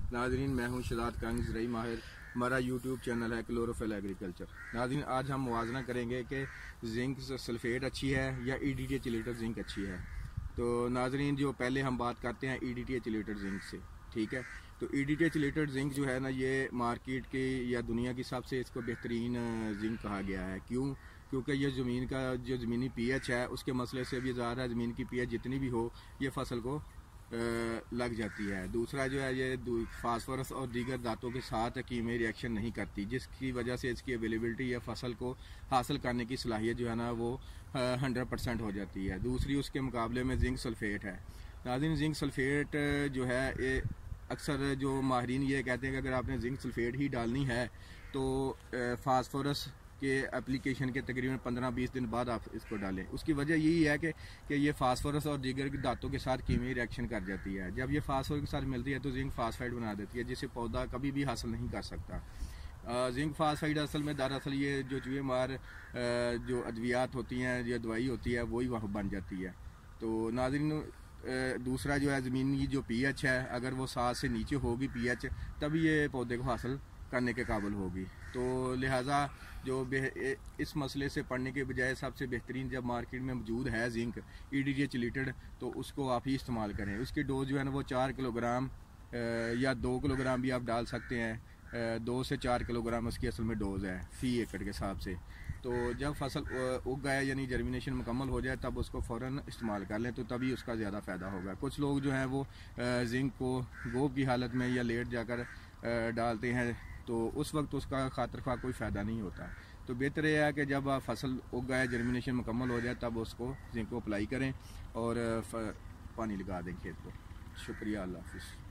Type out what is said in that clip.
नाज़रीन, मैं हूं शदाद कंग रही माहिर। हमारा यूट्यूब चैनल है क्लोरोफिल एग्रीकल्चर। नाज़रीन, आज हम मुवाजना करेंगे कि जिंक सल्फेट अच्छी है या EDTA चिलेटेड जिंक अच्छी है। तो नाज़रीन, जो पहले हम बात करते हैं EDTA चिलेटेड जिंक से, ठीक है। तो EDTA चिलेटेड जिंक जो है ना, ये मार्केट की या दुनिया की सबसे इसको बेहतरीन जिंक कहा गया है। क्योंकि ये ज़मीन का जो ज़मीनी pH है उसके मसले से भी ज़्यादा ज़मीन की pH जितनी भी हो, ये फसल को लग जाती है। दूसरा जो है, ये फास्फोरस और दीगर धातुओं के साथ कीमियाई रिएक्शन नहीं करती, जिसकी वजह से इसकी अवेलेबिलिटी या फसल को हासिल करने की सलाहियत जो है ना वो 100% हो जाती है। दूसरी उसके मुकाबले में जिंक सल्फेट है। नाज़रीन, जिंक सल्फेट जो है, ये अक्सर जो माहिरीन ये कहते हैं कि अगर आपने जिंक सल्फेट ही डालनी है तो फास्फोरस के एप्लीकेशन के तकरीबन 15-20 दिन बाद आप इसको डालें। उसकी वजह यही है कि ये फास्फोरस और दीगर धातुओं के साथ कीमियाई रिएक्शन कर जाती है। जब ये फास्फोरस के साथ मिलती है तो जिंक फास्फाइड बना देती है, जिसे पौधा कभी भी हासिल नहीं कर सकता। जिंक फास्फाइड असल में दरअसल ये जो चूहे मार जो अद्वियात होती हैं, जो दवाई होती है, वही वहाँ बन जाती है। तो नाज़रीन, दूसरा जो है, ज़मीन की जो pH है, अगर वो 7 से नीचे होगी pH, तभी ये पौधे को हासिल करने के काबिल होगी। तो लिहाजा जो इस मसले से पढ़ने के बजाय सबसे बेहतरीन जब मार्केट में मौजूद है जिंक EDTA चिलेटेड, तो उसको आप ही इस्तेमाल करें। उसकी डोज जो है ना वो 4 किलोग्राम या 2 किलोग्राम भी आप डाल सकते हैं। 2 से 4 किलोग्राम उसकी असल में डोज है फी एकड़ के हिसाब से। तो जब फसल उग गया यानी जर्मिनेशन मुकम्मल हो जाए, तब उसको फ़ौरन इस्तेमाल कर लें, तो तभी उसका ज़्यादा फ़ायदा होगा। कुछ लोग जो हैं वो जिंक को गोब की हालत में या लेट जाकर डालते हैं, तो उस वक्त उसका खातिर खा कोई फ़ायदा नहीं होता। तो बेहतर यह है कि जब फसल उग गए, जर्मिनेशन मुकम्मल हो जाए, तब उसको जिंक को अप्लाई करें और पानी लगा दें खेत को। शुक्रिया, अल्लाह हाफ़िज़।